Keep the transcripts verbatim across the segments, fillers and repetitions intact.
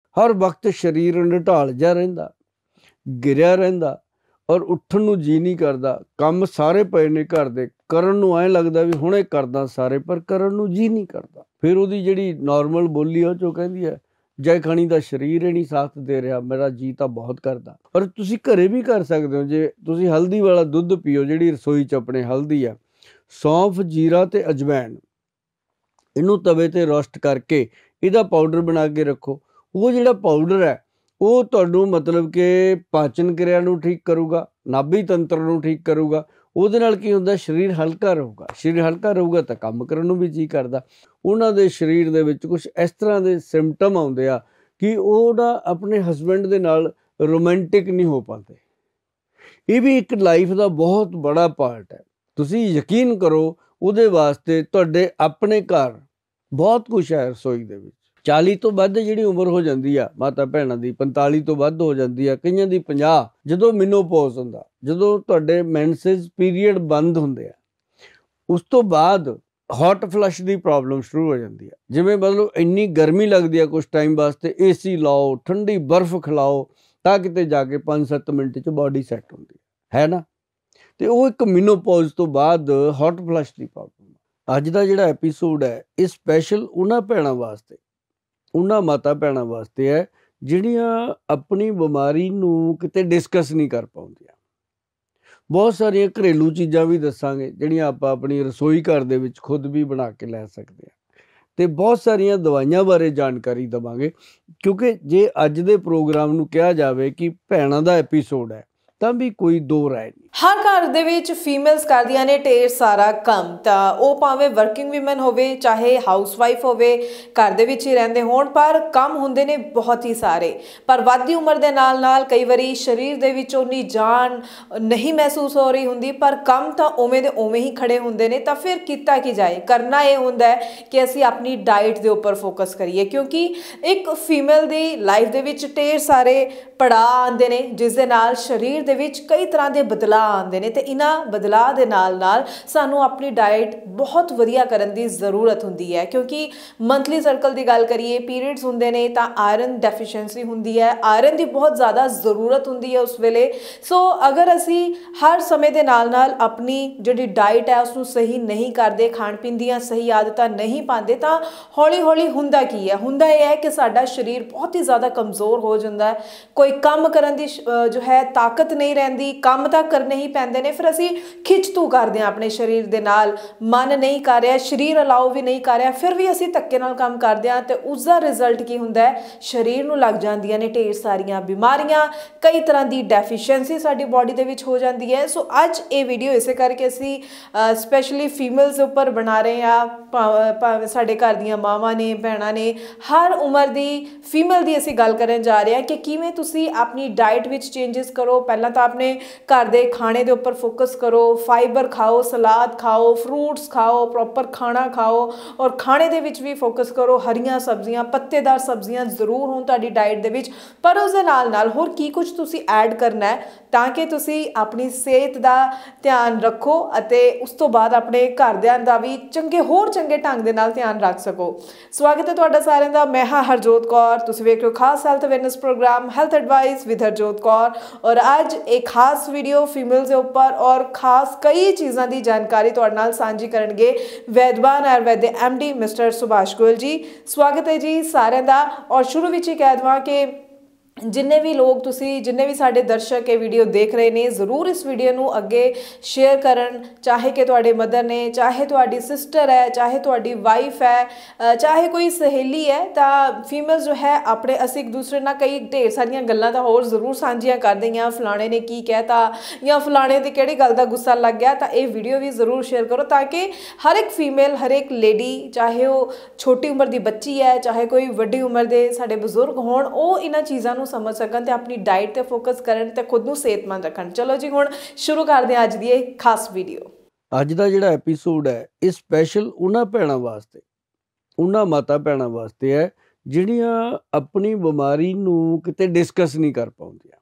हर वक्त शरीर निढाल जिहा रहिंदा, गिरिया रहिंदा और उठण नूं जी नहीं करदा। काम सारे पए ने घर दे, करन नूं ऐ लगदा भी हुणे करदा सारे, पर करन नूं जी नहीं करदा। फिर उहदी जिहड़ी नॉर्मल बोली आ चो कहंदी है जै खानी दा शरीर ही नहीं साथ दे रहा, मेरा जी तां बहुत करदा। पर तुसीं घरे भी कर सकदे हो। जे तुसीं हल्दी वाला दुੱਧ पीओ, जिहड़ी रसोई च अपने हल्दी आ, सौंफ, जीरा ते अजवैन, इनू तवे ते रोस्ट करके इहदा पाउडर बना के रखो। वो जिहड़ा पाउडर है वो तुहानूं मतलब कि पाचन क्रिया नूं ठीक करूगा, नाभी तंत्र नूं ठीक करूगा। ਉਹਦੇ ਨਾਲ ਕੀ ਹੁੰਦਾ, ਸਰੀਰ ਹਲਕਾ ਰਹੂਗਾ। ਸਰੀਰ ਹਲਕਾ ਰਹੂਗਾ ਤਾਂ ਕੰਮ ਕਰਨ ਨੂੰ ਵੀ ਜੀ ਕਰਦਾ। ਉਹਨਾਂ ਦੇ ਸਰੀਰ ਦੇ ਵਿੱਚ ਕੁਝ ਇਸ ਤਰ੍ਹਾਂ ਦੇ ਸਿੰਪਟਮ ਆਉਂਦੇ ਆ ਕਿ ਉਹ ਨਾ ਆਪਣੇ ਹਸਬੈਂਡ ਦੇ ਨਾਲ ਰੋਮਾਂਟਿਕ ਨਹੀਂ ਹੋ ਪਾਉਂਦੇ। ਇਹ ਵੀ ਇੱਕ ਲਾਈਫ ਦਾ ਬਹੁਤ ਬੜਾ ਪਾਰਟ ਹੈ। ਤੁਸੀਂ ਯਕੀਨ ਕਰੋ, ਉਹਦੇ ਵਾਸਤੇ ਤੁਹਾਡੇ ਆਪਣੇ ਘਰ ਬਹੁਤ ਕੁਛ ਹੈ ਰਸੋਈ ਦੇ ਵਿੱਚ। ਚਾਲੀ ਤੋਂ ਵੱਧ ਜਿਹੜੀ ਉਮਰ ਹੋ ਜਾਂਦੀ ਆ ਮਾਤਾ ਭੈਣਾਂ ਦੀ, ਪੰਤਾਲੀ ਤੋਂ ਵੱਧ ਹੋ ਜਾਂਦੀ ਆ, ਕਈਆਂ ਦੀ ਪੰਜਾਹ, ਜਦੋਂ ਮਿਨੋਪੌਜ਼ ਹੁੰਦਾ, ਜਦੋਂ ਤੁਹਾਡੇ ਮੈਂਸਸ ਪੀਰੀਅਡ ਬੰਦ ਹੁੰਦੇ ਆ, ਉਸ ਤੋਂ ਬਾਅਦ ਹੌਟ ਫਲਸ਼ ਦੀ ਪ੍ਰੋਬਲਮ ਸ਼ੁਰੂ ਹੋ ਜਾਂਦੀ ਆ। ਜਿਵੇਂ ਮਤਲਬ ਇੰਨੀ ਗਰਮੀ ਲੱਗਦੀ ਆ ਕੁਛ ਟਾਈਮ ਵਾਸਤੇ, ਏ ਸੀ ਲਾਓ, ਠੰਡੀ ਬਰਫ਼ ਖਿਲਾਓ, ਤਾਂ ਕਿਤੇ ਜਾ ਕੇ ਪੰਜ ਸੱਤ ਮਿੰਟ 'ਚ ਬਾਡੀ ਸੈੱਟ ਹੁੰਦੀ ਹੈ ਨਾ। ਅਤੇ ਉਹ ਇੱਕ ਮਿਨੋਪੌਜ਼ ਤੋਂ ਬਾਅਦ ਹੌਟ ਫਲਸ਼ ਦੀ ਪ੍ਰੋਬਲਮ। ਅੱਜ ਦਾ ਜਿਹੜਾ ਐਪੀਸੋਡ ਹੈ ਇਹ ਸਪੈਸ਼ਲ ਉਹਨਾਂ ਭੈਣਾਂ ਵਾਸਤੇ, ਉਹਨਾਂ ਮਾਤਾ ਭੈਣਾਂ ਵਾਸਤੇ ਹੈ ਜਿਹੜੀਆਂ ਆਪਣੀ ਬਿਮਾਰੀ ਨੂੰ ਕਿਤੇ ਡਿਸਕਸ ਨਹੀਂ ਕਰ ਪਾਉਂਦੀਆਂ। ਬਹੁਤ ਸਾਰੀਆਂ ਘਰੇਲੂ ਚੀਜ਼ਾਂ ਵੀ ਦੱਸਾਂਗੇ ਜਿਹੜੀਆਂ ਆਪਾਂ ਆਪਣੀ ਰਸੋਈ ਘਰ ਦੇ ਵਿੱਚ ਖੁਦ ਵੀ ਬਣਾ ਕੇ ਲੈ ਸਕਦੇ ਹਾਂ, ਅਤੇ ਬਹੁਤ ਸਾਰੀਆਂ ਦਵਾਈਆਂ ਬਾਰੇ ਜਾਣਕਾਰੀ ਦੇਵਾਂਗੇ। ਕਿਉਂਕਿ ਜੇ ਅੱਜ ਦੇ ਪ੍ਰੋਗਰਾਮ ਨੂੰ ਕਿਹਾ ਜਾਵੇ ਕਿ ਭੈਣਾਂ ਦਾ ਐਪੀਸੋਡ ਹੈ ਤਾਂ ਵੀ ਕੋਈ ਦੋ ਰਾਏ ਨਹੀਂ। ਹਰ ਘਰ ਦੇ ਵਿੱਚ ਫੀਮੇਲਸ ਕਰਦੀਆਂ ਨੇ ਢੇਰ ਸਾਰਾ ਕੰਮ, ਤਾਂ ਉਹ ਭਾਵੇਂ ਵਰਕਿੰਗ ਵੀਮਨ ਹੋਵੇ, ਚਾਹੇ ਹਾਊਸ ਵਾਈਫ ਹੋਵੇ, ਘਰ ਦੇ ਵਿੱਚ ਹੀ ਰਹਿੰਦੇ ਹੋਣ, ਪਰ ਕੰਮ ਹੁੰਦੇ ਨੇ ਬਹੁਤ ਹੀ ਸਾਰੇ। ਪਰ ਵੱਧਦੀ ਉਮਰ ਦੇ ਨਾਲ ਨਾਲ ਕਈ ਵਾਰੀ ਸਰੀਰ ਦੇ ਵਿੱਚ ਉਨੀ ਜਾਨ ਨਹੀਂ ਮਹਿਸੂਸ ਹੋ ਰਹੀ ਹੁੰਦੀ, ਪਰ ਕੰਮ ਤਾਂ ਉਵੇਂ ਦੇ ਉਵੇਂ ਹੀ ਖੜੇ ਹੁੰਦੇ ਨੇ। ਤਾਂ ਫਿਰ ਕੀਤਾ ਕੀ ਜਾਏ? ਕਰਨਾ ਇਹ ਹੁੰਦਾ ਹੈ ਕਿ ਅਸੀਂ ਆਪਣੀ ਡਾਈਟ ਦੇ ਉੱਪਰ ਫੋਕਸ ਕਰੀਏ, ਕਿਉਂਕਿ ਇੱਕ ਫੀਮੇਲ ਦੀ ਲਾਈਫ ਦੇ ਵਿੱਚ ਢੇਰ ਸਾਰੇ ਪੜਾਅ ਆਉਂਦੇ ਨੇ ਜਿਸ ਦੇ ਨਾਲ ਸਰੀਰ ਦੇ ਵਿੱਚ ਕਈ ਤਰ੍ਹਾਂ ਦੇ ਬਦਲਾਅ ਆਉਂਦੇ ਨੇ, ਤੇ ਇਹਨਾਂ ਬਦਲਾਅ ਦੇ ਨਾਲ ਨਾਲ ਸਾਨੂੰ ਆਪਣੀ ਡਾਈਟ ਬਹੁਤ ਵਧੀਆ ਕਰਨ ਦੀ ਜ਼ਰੂਰਤ ਹੁੰਦੀ ਹੈ। ਕਿਉਂਕਿ ਮੰਥਲੀ ਸਰਕਲ ਦੀ ਗੱਲ ਕਰੀਏ, ਪੀਰੀਅਡਸ ਹੁੰਦੇ ਨੇ ਤਾਂ ਆਇਰਨ ਡੈਫੀਸ਼ੀਐਂਸੀ ਹੁੰਦੀ ਹੈ, ਆਇਰਨ ਦੀ ਬਹੁਤ ਜ਼ਿਆਦਾ ਜ਼ਰੂਰਤ ਹੁੰਦੀ ਹੈ ਉਸ ਵੇਲੇ। ਸੋ ਅਗਰ ਅਸੀਂ ਹਰ ਸਮੇਂ ਦੇ ਨਾਲ ਨਾਲ ਆਪਣੀ ਜਿਹੜੀ ਡਾਈਟ ਹੈ ਉਸਨੂੰ ਸਹੀ ਨਹੀਂ ਕਰਦੇ, ਖਾਣ ਪੀਣ ਦੀਆਂ ਸਹੀ ਆਦਤਾਂ ਨਹੀਂ ਪਾਉਂਦੇ, ਤਾਂ ਹੌਲੀ ਹੌਲੀ ਹੁੰਦਾ ਕੀ ਹੈ? ਹੁੰਦਾ ਇਹ ਹੈ ਕਿ ਸਾਡਾ ਸਰੀਰ ਬਹੁਤ ਹੀ ਜ਼ਿਆਦਾ ਕਮਜ਼ੋਰ ਹੋ ਜਾਂਦਾ ਹੈ। ਕੋਈ ਕੰਮ ਕਰਨ ਦੀ ਜੋ ਹੈ ਤਾਕਤ ਨਹੀਂ ਰਹਿੰਦੀ, ਕੰਮ ਤਾਂ ਕਰਨੇ ਹੀ ਪੈਂਦੇ ਨੇ। ਫਿਰ ਅਸੀਂ ਖਿੱਚ-ਤੂ ਕਰਦੇ ਹਾਂ ਆਪਣੇ ਸਰੀਰ ਦੇ ਨਾਲ, ਮਨ ਨਹੀਂ ਕਰ ਰਿਹਾ, ਸਰੀਰ ਅਲਾਓ ਵੀ ਨਹੀਂ ਕਰ ਰਿਹਾ, ਫਿਰ ਵੀ ਅਸੀਂ ਧੱਕੇ ਨਾਲ ਕੰਮ ਕਰਦੇ ਹਾਂ, ਅਤੇ ਉਸਦਾ ਰਿਜ਼ਲਟ ਕੀ ਹੁੰਦਾ ਹੈ? ਸਰੀਰ ਨੂੰ ਲੱਗ ਜਾਂਦੀਆਂ ਨੇ ਢੇਰ ਸਾਰੀਆਂ ਬਿਮਾਰੀਆਂ, ਕਈ ਤਰ੍ਹਾਂ ਦੀ ਡੈਫੀਸ਼ੀਐਂਸੀ ਸਾਡੀ ਬੋਡੀ ਦੇ ਵਿੱਚ ਹੋ ਜਾਂਦੀ ਹੈ। ਸੋ ਅੱਜ ਇਹ ਵੀਡੀਓ ਇਸੇ ਕਰਕੇ ਅਸੀਂ ਸਪੈਸ਼ਲੀ ਫੀਮੇਲਸ ਦੇ ਉੱਪਰ ਬਣਾ ਰਹੇ ਹਾਂ। ਭਾਵੇਂ ਸਾਡੇ ਘਰ ਦੀਆਂ ਮਾਵਾਂ ਨੇ, ਭੈਣਾਂ ਨੇ, ਹਰ ਉਮਰ ਦੀ ਫੀਮੇਲ ਦੀ ਅਸੀਂ ਗੱਲ ਕਰਨ ਜਾ ਰਹੇ ਹਾਂ ਕਿ ਕਿਵੇਂ ਤੁਸੀਂ ਆਪਣੀ ਡਾਈਟ ਵਿੱਚ ਚੇਂਜਸ ਕਰੋ। ਪਹਿਲਾਂ ਤਾਂ ਆਪਣੇ ਘਰ ਦੇ ਖਾਣੇ ਦੇ ਉੱਪਰ ਫੋਕਸ ਕਰੋ, ਫਾਈਬਰ ਖਾਓ, ਸਲਾਦ ਖਾਓ, ਫਰੂਟਸ ਖਾਓ, ਪ੍ਰੋਪਰ ਖਾਣਾ ਖਾਓ, ਔਰ ਖਾਣੇ ਦੇ ਵਿੱਚ ਵੀ ਫੋਕਸ ਕਰੋ। ਹਰੀਆਂ ਸਬਜ਼ੀਆਂ, ਪੱਤੇਦਾਰ ਸਬਜ਼ੀਆਂ ਜ਼ਰੂਰ ਹੋਣ ਤੁਹਾਡੀ ਡਾਈਟ ਦੇ ਵਿੱਚ, ਪਰ ਉਸ ਦੇ ਨਾਲ ਨਾਲ ਹੋਰ ਕੀ ਕੁਝ ਤੁਸੀਂ ਐਡ ਕਰਨਾ ਹੈ ਤਾਂ ਕਿ ਤੁਸੀਂ ਆਪਣੀ ਸਿਹਤ ਦਾ ਧਿਆਨ ਰੱਖੋ ਅਤੇ ਉਸ ਤੋਂ ਬਾਅਦ ਆਪਣੇ ਘਰਦਿਆਂ ਦਾ ਵੀ ਚੰਗੇ ਹੋਰ ਚੰਗੇ ਢੰਗ ਦੇ ਨਾਲ ਧਿਆਨ ਰੱਖ ਸਕੋ। ਸਵਾਗਤ ਹੈ ਤੁਹਾਡਾ ਸਾਰਿਆਂ ਦਾ। ਮੈਂ ਹਾਂ ਹਰਜੋਤ ਕੌਰ, ਤੁਸੀਂ ਵੇਖ ਰਹੇ ਹੋ ਖਾਸ health awareness program health advice with Harjot Kaur. ਔਰ ਅੱਜ ਇੱਕ ਖਾਸ ਵੀਡੀਓ ਫੀਮੇਲਸ ਦੇ ਉੱਪਰ ਔਰ ਖਾਸ ਕਈ ਚੀਜ਼ਾਂ ਦੀ ਜਾਣਕਾਰੀ ਤੁਹਾਡੇ ਨਾਲ ਸਾਂਝੀ ਕਰਨਗੇ ਵੈਦਵਾਨ ਆਯੁਰਵੈਦ ਦੇ M D mister Subhash Goyal ji. ਸਵਾਗਤ ਹੈ ਜੀ ਸਾਰਿਆਂ ਦਾ। ਔਰ ਸ਼ੁਰੂ ਵਿੱਚ ਹੀ ਕਹਿ ਦੇਵਾਂ ਕਿ ਜਿੰਨੇ ਵੀ ਲੋਕ ਤੁਸੀਂ ਜਿੰਨੇ ਵੀ ਸਾਡੇ ਦਰਸ਼ਕ ਇਹ ਵੀਡੀਓ ਦੇਖ ਰਹੇ ਨੇ, ਜ਼ਰੂਰ ਇਸ ਵੀਡੀਓ ਨੂੰ ਅੱਗੇ ਸ਼ੇਅਰ ਕਰਨ, ਚਾਹੇ ਕਿ ਤੁਹਾਡੇ ਮਦਰ ਨੇ, ਚਾਹੇ ਤੁਹਾਡੀ ਸਿਸਟਰ ਹੈ, ਚਾਹੇ ਤੁਹਾਡੀ ਵਾਈਫ ਹੈ, ਚਾਹੇ ਕੋਈ ਸਹੇਲੀ ਹੈ। ਤਾਂ ਫੀਮੇਲਸ ਜੋ ਹੈ ਆਪਣੇ ਅਸੀਂ ਇੱਕ ਦੂਸਰੇ ਨਾਲ ਕਈ ਢੇਰ ਸਾਰੀਆਂ ਗੱਲਾਂ ਤਾਂ ਹੋਰ ਜ਼ਰੂਰ ਸਾਂਝੀਆਂ ਕਰਦੇ ਹਾਂ। ਫਲਾਣੇ ਨੇ ਕੀ ਕਹਿਤਾ ਜਾਂ ਫਲਾਣੇ ਦੀ ਕਿਹੜੀ ਗੱਲ ਦਾ ਗੁੱਸਾ ਲੱਗ ਗਿਆ, ਤਾਂ ਇਹ ਵੀਡੀਓ ਵੀ ਜ਼ਰੂਰ ਸ਼ੇਅਰ ਕਰੋ ਤਾਂ ਕਿ ਹਰ ਇੱਕ ਫੀਮੇਲ, ਹਰ ਇੱਕ ਲੇਡੀ, ਚਾਹੇ ਉਹ ਛੋਟੀ ਉਮਰ ਦੀ ਬੱਚੀ ਹੈ, ਚਾਹੇ ਕੋਈ ਵੱਡੀ ਉਮਰ ਦੇ ਸਾਡੇ ਬਜ਼ੁਰਗ ਹੋਣ, ਉਹ ਇਹਨਾਂ ਚੀਜ਼ਾਂ ਨੂੰ ਸਮਝ ਸਕਣ ਤੇ ਆਪਣੀ ਡਾਈਟ ਤੇ ਫੋਕਸ ਕਰਨ ਤੇ ਖੁਦ ਨੂੰ ਸਿਹਤਮੰਦ ਰੱਖਣ। ਚਲੋ ਜੀ ਹੁਣ ਸ਼ੁਰੂ ਕਰਦੇ ਹਾਂ ਅੱਜ ਦੀ ਇਹ ਖਾਸ ਵੀਡੀਓ। ਅੱਜ ਦਾ ਜਿਹੜਾ ਐਪੀਸੋਡ ਹੈ ਇਹ ਸਪੈਸ਼ਲ ਉਹਨਾਂ ਭੈਣਾਂ ਵਾਸਤੇ, ਉਹਨਾਂ ਮਾਤਾ ਭੈਣਾਂ ਵਾਸਤੇ ਹੈ ਜਿਹੜੀਆਂ ਆਪਣੀ ਬਿਮਾਰੀ ਨੂੰ ਕਿਤੇ ਡਿਸਕਸ ਨਹੀਂ ਕਰ ਪਾਉਂਦੀਆਂ।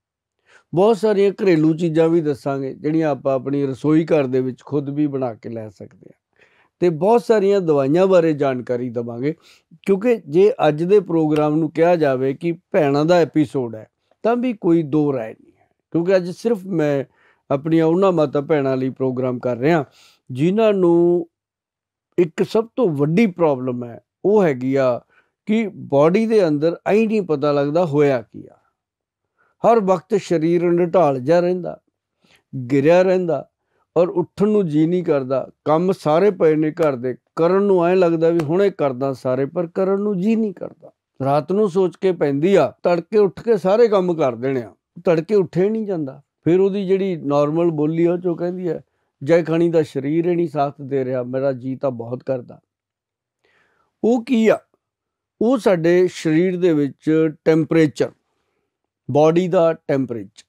ਬਹੁਤ ਸਾਰੀਆਂ ਘਰੇਲੂ ਚੀਜ਼ਾਂ ਵੀ ਦੱਸਾਂਗੇ ਜਿਹੜੀਆਂ ਆਪਾਂ ਆਪਣੀ ਰਸੋਈ ਘਰ ਦੇ ਵਿੱਚ ਖੁਦ ਵੀ ਬਣਾ ਕੇ ਲੈ ਸਕਦੇ ਹਾਂ, ਤੇ ਬਹੁਤ ਸਾਰੀਆਂ ਦਵਾਈਆਂ ਬਾਰੇ ਜਾਣਕਾਰੀ ਦੇਵਾਂਗੇ। ਕਿਉਂਕਿ ਜੇ ਅੱਜ ਦੇ ਪ੍ਰੋਗਰਾਮ ਨੂੰ ਕਿਹਾ ਜਾਵੇ ਕਿ ਭੈਣਾਂ ਦਾ ਐਪੀਸੋਡ ਹੈ ਤਾਂ ਵੀ ਕੋਈ ਦੋ ਰਾਏ ਨਹੀਂ ਹੈ, ਕਿਉਂਕਿ ਅੱਜ ਸਿਰਫ ਮੈਂ ਆਪਣੀਆਂ ਉਹਨਾਂ ਮਾਤਾ ਭੈਣਾਂ ਲਈ ਪ੍ਰੋਗਰਾਮ ਕਰ ਰਿਹਾ ਜਿਨ੍ਹਾਂ ਨੂੰ ਇੱਕ ਸਭ ਤੋਂ ਵੱਡੀ ਪ੍ਰੋਬਲਮ ਹੈ, ਉਹ ਹੈਗੀ ਆ ਕਿ ਬਾਡੀ ਦੇ ਅੰਦਰ ਐਂ ਨਹੀਂ ਪਤਾ ਲੱਗਦਾ ਹੋਇਆ ਕੀ ਆ। ਹਰ ਵਕਤ ਸਰੀਰ ਨਿਢਾਲ ਜਿਹਾ ਰਹਿੰਦਾ, ਗਿਰਿਆ ਰਹਿੰਦਾ ਔਰ ਉੱਠਣ ਨੂੰ ਜੀ ਨਹੀਂ ਕਰਦਾ। ਕੰਮ ਸਾਰੇ ਪਏ ਨੇ ਘਰ ਦੇ, ਕਰਨ ਨੂੰ ਐਂ ਲੱਗਦਾ ਵੀ ਹੁਣੇ ਕਰਦਾ ਸਾਰੇ, ਪਰ ਕਰਨ ਨੂੰ ਜੀ ਨਹੀਂ ਕਰਦਾ। ਰਾਤ ਨੂੰ ਸੋਚ ਕੇ ਪੈਂਦੀ ਆ ਤੜਕੇ ਉੱਠ ਕੇ ਸਾਰੇ ਕੰਮ ਕਰ ਦੇਣੇ ਆ, ਤੜਕੇ ਉੱਠੇ ਨਹੀਂ ਜਾਂਦਾ। ਫਿਰ ਉਹਦੀ ਜਿਹੜੀ ਨਾਰਮਲ ਬੋਲੀ ਆ ਉਹ 'ਚੋਂ ਕਹਿੰਦੀ ਹੈ ਜੈ ਖਾਣੀ ਦਾ ਸਰੀਰ ਹੀ ਨਹੀਂ ਸਾਥ ਦੇ ਰਿਹਾ, ਮੇਰਾ ਜੀ ਤਾਂ ਬਹੁਤ ਕਰਦਾ। ਉਹ ਕੀ ਆ? ਉਹ ਸਾਡੇ ਸਰੀਰ ਦੇ ਵਿੱਚ ਟੈਂਪਰੇਚਰ, ਬਾਡੀ ਦਾ ਟੈਂਪਰੇਚਰ,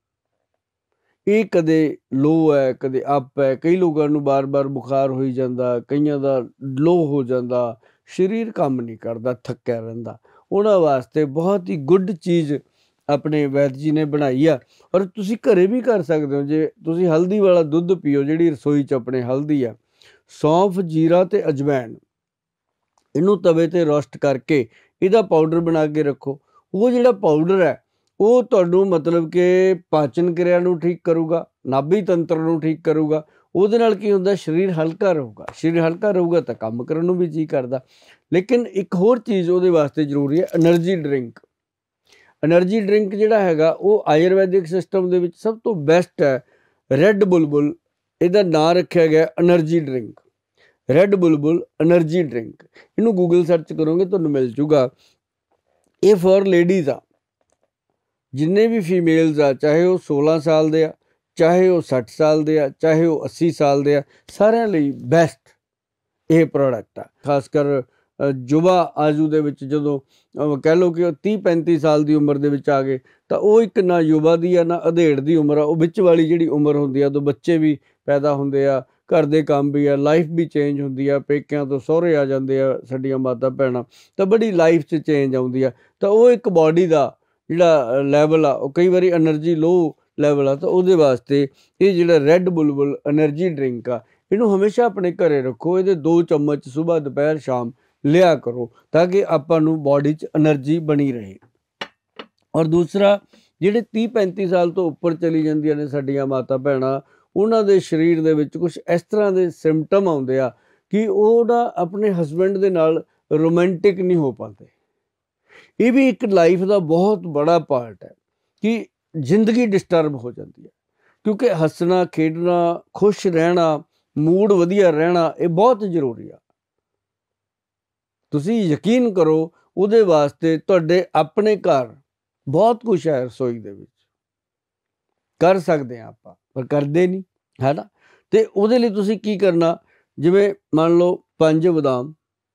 ਇਹ ਕਦੇ ਲੋ ਹੈ ਕਦੇ ਅਪ ਹੈ। ਕਈ ਲੋਕਾਂ ਨੂੰ ਬਾਰ-ਬਾਰ ਬੁਖਾਰ ਹੋਈ ਜਾਂਦਾ, ਕਈਆਂ ਦਾ ਲੋ ਹੋ ਜਾਂਦਾ, ਸਰੀਰ ਕੰਮ ਨਹੀਂ ਕਰਦਾ, ਥੱਕਿਆ ਰਹਿੰਦਾ। ਉਹਨਾਂ ਵਾਸਤੇ ਬਹੁਤ ਹੀ ਗੁੱਡ ਚੀਜ਼ ਆਪਣੇ ਵੈਦ ਜੀ ਨੇ ਬਣਾਈ ਆ, ਔਰ ਤੁਸੀਂ ਘਰੇ ਵੀ ਕਰ ਸਕਦੇ ਹੋ। ਜੇ ਤੁਸੀਂ ਹਲਦੀ ਵਾਲਾ ਦੁੱਧ ਪੀਓ, ਜਿਹੜੀ ਰਸੋਈ 'ਚ ਆਪਣੇ ਹਲਦੀ ਆ, ਸੌਂਫ, ਜੀਰਾ ਤੇ ਅਜਵਾਇਣ, ਇਹਨੂੰ ਤਵੇ 'ਤੇ ਰੋਸਟ ਕਰਕੇ ਇਹਦਾ ਪਾਊਡਰ ਬਣਾ ਕੇ ਰੱਖੋ। ਉਹ ਜਿਹੜਾ ਪਾਊਡਰ ਹੈ ਉਹ ਤੁਹਾਨੂੰ ਮਤਲਬ ਕਿ ਪਾਚਨ ਕਿਰਿਆ ਨੂੰ ਠੀਕ ਕਰੂਗਾ, ਨਾਭੀ ਤੰਤਰ ਨੂੰ ਠੀਕ ਕਰੂਗਾ। ਉਹਦੇ ਨਾਲ ਕੀ ਹੁੰਦਾ, ਸਰੀਰ ਹਲਕਾ ਰਹੂਗਾ। ਸਰੀਰ ਹਲਕਾ ਰਹੂਗਾ ਤਾਂ ਕੰਮ ਕਰਨ ਨੂੰ ਵੀ ਜੀ ਕਰਦਾ। ਲੇਕਿਨ ਇੱਕ ਹੋਰ ਚੀਜ਼ ਉਹਦੇ ਵਾਸਤੇ ਜ਼ਰੂਰੀ ਹੈ, ਐਨਰਜੀ ਡਰਿੰਕ। ਐਨਰਜੀ ਡਰਿੰਕ ਜਿਹੜਾ ਹੈਗਾ ਉਹ ਆਯੁਰਵੈਦਿਕ ਸਿਸਟਮ ਦੇ ਵਿੱਚ ਸਭ ਤੋਂ ਬੈਸਟ ਹੈ। ਰੈੱਡ ਬੁਲਬੁਲ ਇਹਦਾ ਨਾਂ ਰੱਖਿਆ ਗਿਆ, ਐਨਰਜੀ ਡਰਿੰਕ। ਰੈੱਡ ਬੁਲਬੁਲ ਐਨਰਜੀ ਡਰਿੰਕ, ਇਹਨੂੰ ਗੂਗਲ ਸਰਚ ਕਰੋਗੇ ਤੁਹਾਨੂੰ ਮਿਲ ਜੂਗਾ। ਇਹ ਫॉर ਲੇਡੀਜ਼ ਆ, ਜਿੰਨੇ ਵੀ ਫੀਮੇਲਸ ਆ, ਚਾਹੇ ਉਹ ਸੋਲਾਂ ਸਾਲ ਦੇ ਆ, ਚਾਹੇ ਉਹ ਸੱਠ ਸਾਲ ਦੇ ਆ, ਚਾਹੇ ਉਹ ਅੱਸੀ ਸਾਲ ਦੇ ਆ, ਸਾਰਿਆਂ ਲਈ ਬੈਸਟ ਇਹ ਪ੍ਰੋਡਕਟ ਆ। ਖਾਸ ਕਰ ਯੁਵਾ ਆਜੂ ਦੇ ਵਿੱਚ ਜਦੋਂ ਕਹਿ ਲਓ ਕਿ ਉਹ ਤੀਹ ਪੈਂਤੀ ਸਾਲ ਦੀ ਉਮਰ ਦੇ ਵਿੱਚ ਆ ਗਏ ਤਾਂ ਉਹ ਇੱਕ ਨਾ ਯੁਵਾ ਦੀ ਆ ਨਾ ਅਧੇੜ ਦੀ ਉਮਰ ਆ, ਉਹ ਵਿੱਚ ਵਾਲੀ ਜਿਹੜੀ ਉਮਰ ਹੁੰਦੀ ਆ, ਉਦੋਂ ਬੱਚੇ ਵੀ ਪੈਦਾ ਹੁੰਦੇ ਆ, ਘਰ ਦੇ ਕੰਮ ਵੀ ਆ, ਲਾਈਫ ਵੀ ਚੇਂਜ ਹੁੰਦੀ ਆ, ਪੇਕਿਆਂ ਤੋਂ ਸਹੁਰੇ ਆ ਜਾਂਦੇ ਆ ਸਾਡੀਆਂ ਮਾਤਾ ਭੈਣਾਂ, ਤਾਂ ਬੜੀ ਲਾਈਫ 'ਚ ਚੇਂਜ ਆਉਂਦੀ ਆ। ਤਾਂ ਉਹ ਇੱਕ ਬਾਡੀ ਦਾ ਜਿਹੜਾ ਲੈਵਲ ਆ ਉਹ ਕਈ ਵਾਰੀ ਐਨਰਜੀ ਲੋ ਲੈਵਲ ਆ, ਤਾਂ ਉਹਦੇ ਵਾਸਤੇ ਇਹ ਜਿਹੜਾ ਰੈੱਡ ਬੁਲਬੁਲ ਐਨਰਜੀ ਡਰਿੰਕ ਆ, ਇਹਨੂੰ ਹਮੇਸ਼ਾ ਆਪਣੇ ਘਰੇ ਰੱਖੋ। ਇਹਦੇ ਦੋ ਚਮਚ ਸੁਬਾਹ ਦੁਪਹਿਰ ਸ਼ਾਮ ਲਿਆ ਕਰੋ ਤਾਂ ਕਿ ਆਪਾਂ ਨੂੰ ਬਾਡੀ 'ਚ ਐਨਰਜੀ ਬਣੀ ਰਹੇ। ਔਰ ਦੂਸਰਾ, ਜਿਹੜੇ ਤੀਹ ਪੈਂਤੀ ਸਾਲ ਤੋਂ ਉੱਪਰ ਚਲੀ ਜਾਂਦੀਆਂ ਨੇ ਸਾਡੀਆਂ ਮਾਤਾ ਭੈਣਾਂ, ਉਹਨਾਂ ਦੇ ਸਰੀਰ ਦੇ ਵਿੱਚ ਕੁਛ ਇਸ ਤਰ੍ਹਾਂ ਦੇ ਸਿੰਪਟਮ ਆਉਂਦੇ ਆ ਕਿ ਉਹ ਨਾ ਆਪਣੇ ਹਸਬੈਂਡ ਦੇ ਨਾਲ ਰੋਮਾਂਟਿਕ ਨਹੀਂ ਹੋ ਪਾਉਂਦੇ। ਇਹ ਵੀ ਇੱਕ ਲਾਈਫ ਦਾ ਬਹੁਤ ਬੜਾ ਪਾਰਟ ਹੈ ਕਿ ਜ਼ਿੰਦਗੀ ਡਿਸਟਰਬ ਹੋ ਜਾਂਦੀ ਹੈ, ਕਿਉਂਕਿ ਹੱਸਣਾ ਖੇਡਣਾ, ਖੁਸ਼ ਰਹਿਣਾ, ਮੂਡ ਵਧੀਆ ਰਹਿਣਾ ਇਹ ਬਹੁਤ ਜ਼ਰੂਰੀ ਆ। ਤੁਸੀਂ ਯਕੀਨ ਕਰੋ, ਉਹਦੇ ਵਾਸਤੇ ਤੁਹਾਡੇ ਆਪਣੇ ਘਰ ਬਹੁਤ ਕੁਛ ਹੈ ਰਸੋਈ ਦੇ ਵਿੱਚ, ਕਰ ਸਕਦੇ ਹਾਂ ਆਪਾਂ, ਪਰ ਕਰਦੇ ਨਹੀਂ, ਹੈ ਨਾ। ਅਤੇ ਉਹਦੇ ਲਈ ਤੁਸੀਂ ਕੀ ਕਰਨਾ, ਜਿਵੇਂ ਮੰਨ ਲਓ ਪੰਜ ਬਦਾਮ,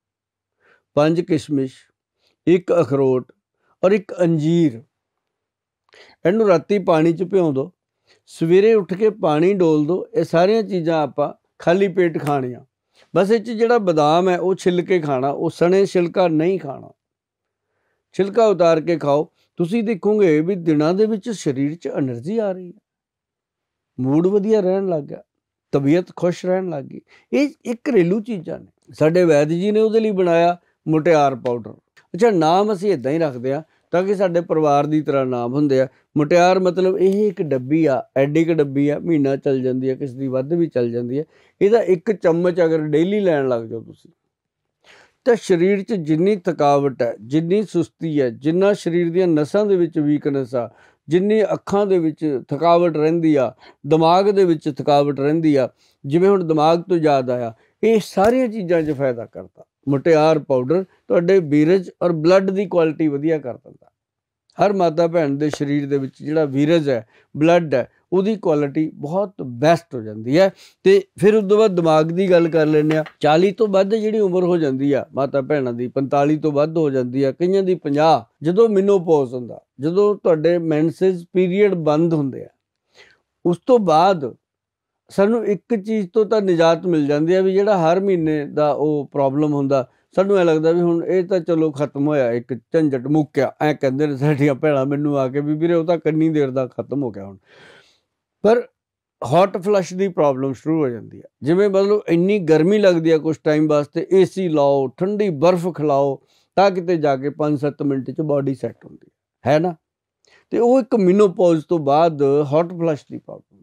ਪੰਜ ਕਿਸ਼ਮਿਸ਼, ਇੱਕ ਅਖਰੋਟ ਔਰ ਇੱਕ ਅੰਜੀਰ, ਇਹਨੂੰ ਰਾਤੀ ਪਾਣੀ 'ਚ ਭਿਉਂ ਦਿਓ, ਸਵੇਰੇ ਉੱਠ ਕੇ ਪਾਣੀ ਡੋਲ ਦਿਓ। ਇਹ ਸਾਰੀਆਂ ਚੀਜ਼ਾਂ ਆਪਾਂ ਖਾਲੀ ਪੇਟ ਖਾਣੀਆਂ। ਬਸ ਇਹ 'ਚ ਜਿਹੜਾ ਬਦਾਮ ਹੈ ਉਹ ਛਿੱਲ ਕੇ ਖਾਣਾ, ਉਹ ਸਣੇ ਛਿਲਕਾ ਨਹੀਂ ਖਾਣਾ, ਛਿਲਕਾ ਉਤਾਰ ਕੇ ਖਾਓ। ਤੁਸੀਂ ਦੇਖੋਗੇ ਵੀ ਦਿਨਾਂ ਦੇ ਵਿੱਚ ਸਰੀਰ 'ਚ ਐਨਰਜੀ ਆ ਰਹੀ ਹੈ, ਮੂਡ ਵਧੀਆ ਰਹਿਣ ਲੱਗ ਗਿਆ, ਤਬੀਅਤ ਖੁਸ਼ ਰਹਿਣ ਲੱਗ ਗਈ। ਇਹ ਇਹ ਘਰੇਲੂ ਚੀਜ਼ਾਂ ਨੇ, ਸਾਡੇ ਵੈਦ ਜੀ ਨੇ ਉਹਦੇ ਲਈ ਬਣਾਇਆ ਮੁਟਿਆਰ ਪਾਊਡਰ। ਅੱਛਾ, ਨਾਮ ਅਸੀਂ ਇੱਦਾਂ ਹੀ ਰੱਖਦੇ ਹਾਂ ਤਾਂ ਕਿ ਸਾਡੇ ਪਰਿਵਾਰ ਦੀ ਤਰ੍ਹਾਂ ਨਾਮ ਹੁੰਦੇ ਆ। ਮੁਟਿਆਰ ਮਤਲਬ ਇਹ ਇੱਕ ਡੱਬੀ ਆ, ਐਡੀ ਕੁ ਡੱਬੀ ਆ, ਮਹੀਨਾ ਚੱਲ ਜਾਂਦੀ ਹੈ, ਕਿਸੇ ਦੀ ਵੱਧ ਵੀ ਚੱਲ ਜਾਂਦੀ ਹੈ। ਇਹਦਾ ਇੱਕ ਚਮਚ ਅਗਰ ਡੇਲੀ ਲੈਣ ਲੱਗ ਜਾਓ ਤੁਸੀਂ, ਤਾਂ ਸਰੀਰ 'ਚ ਜਿੰਨੀ ਥਕਾਵਟ ਹੈ, ਜਿੰਨੀ ਸੁਸਤੀ ਹੈ, ਜਿੰਨਾ ਸਰੀਰ ਦੀਆਂ ਨਸਾਂ ਦੇ ਵਿੱਚ ਵੀਕਨੈਸ ਆ, ਜਿੰਨੀ ਅੱਖਾਂ ਦੇ ਵਿੱਚ ਥਕਾਵਟ ਰਹਿੰਦੀ ਆ, ਦਿਮਾਗ ਦੇ ਵਿੱਚ ਥਕਾਵਟ ਰਹਿੰਦੀ ਆ, ਜਿਵੇਂ ਹੁਣ ਦਿਮਾਗ ਤੋਂ ਯਾਦ ਆਇਆ, ਇਹ ਸਾਰੀਆਂ ਚੀਜ਼ਾਂ 'ਚ ਫਾਇਦਾ ਕਰਦਾ। ਮੁਟਿਆਰ ਪਾਊਡਰ ਤੁਹਾਡੇ ਵੀਰਜ ਔਰ ਬਲੱਡ ਦੀ ਕੁਆਲਿਟੀ ਵਧੀਆ ਕਰ ਦਿੰਦਾ। ਹਰ ਮਾਤਾ ਭੈਣ ਦੇ ਸਰੀਰ ਦੇ ਵਿੱਚ ਜਿਹੜਾ ਵੀਰਜ ਹੈ, ਬਲੱਡ ਹੈ, ਉਹਦੀ ਕੁਆਲਿਟੀ ਬਹੁਤ ਬੈਸਟ ਹੋ ਜਾਂਦੀ ਹੈ। ਅਤੇ ਫਿਰ ਉਸ ਤੋਂ ਬਾਅਦ ਦਿਮਾਗ ਦੀ ਗੱਲ ਕਰ ਲੈਂਦੇ ਹਾਂ। ਚਾਲੀ ਤੋਂ ਵੱਧ ਜਿਹੜੀ ਉਮਰ ਹੋ ਜਾਂਦੀ ਆ ਮਾਤਾ ਭੈਣਾਂ ਦੀ, ਪੰਤਾਲੀ ਤੋਂ ਵੱਧ ਹੋ ਜਾਂਦੀ ਆ, ਕਈਆਂ ਦੀ ਪੰਜਾਹ, ਜਦੋਂ ਮਿਨੋਪੌਜ਼ ਹੁੰਦਾ, ਜਦੋਂ ਤੁਹਾਡੇ ਮੈਂਸਸ ਪੀਰੀਅਡ ਬੰਦ ਹੁੰਦੇ ਆ, ਉਸ ਤੋਂ ਬਾਅਦ ਸਾਨੂੰ ਇੱਕ ਚੀਜ਼ ਤੋਂ ਤਾਂ ਨਿਜਾਤ ਮਿਲ ਜਾਂਦੀ ਹੈ ਵੀ ਜਿਹੜਾ ਹਰ ਮਹੀਨੇ ਦਾ ਉਹ ਪ੍ਰੋਬਲਮ ਹੁੰਦਾ, ਸਾਨੂੰ ਐਂ ਲੱਗਦਾ ਵੀ ਹੁਣ ਇਹ ਤਾਂ ਚਲੋ ਖਤਮ ਹੋਇਆ, ਇੱਕ ਝੰਜਟ ਮੁੱਕਿਆ। ਐਂ ਕਹਿੰਦੇ ਨੇ ਸਾਡੀਆਂ ਭੈਣਾਂ ਮੈਨੂੰ ਆ ਕੇ ਵੀ ਵੀਰੇ ਉਹ ਤਾਂ ਕਿੰਨੀ ਦੇਰ ਦਾ ਖਤਮ ਹੋ ਗਿਆ ਹੁਣ। ਪਰ ਹੌਟ ਫਲਸ਼ ਦੀ ਪ੍ਰੋਬਲਮ ਸ਼ੁਰੂ ਹੋ ਜਾਂਦੀ ਹੈ। ਜਿਵੇਂ ਮਤਲਬ ਇੰਨੀ ਗਰਮੀ ਲੱਗਦੀ ਹੈ ਕੁਛ ਟਾਈਮ ਵਾਸਤੇ, ਏਸੀ ਲਾਓ, ਠੰਡੀ ਬਰਫ਼ ਖਿਲਾਓ, ਤਾਂ ਕਿਤੇ ਜਾ ਕੇ ਪੰਜ ਸੱਤ ਮਿੰਟ 'ਚ ਬਾਡੀ ਸੈੱਟ ਹੁੰਦੀ ਹੈ ਹੈ ਨਾ। ਅਤੇ ਉਹ ਇੱਕ ਮੀਨੋਪੌਜ਼ ਤੋਂ ਬਾਅਦ ਹੌਟ ਫਲਸ਼ ਦੀ ਪ੍ਰੋਬਲਮ,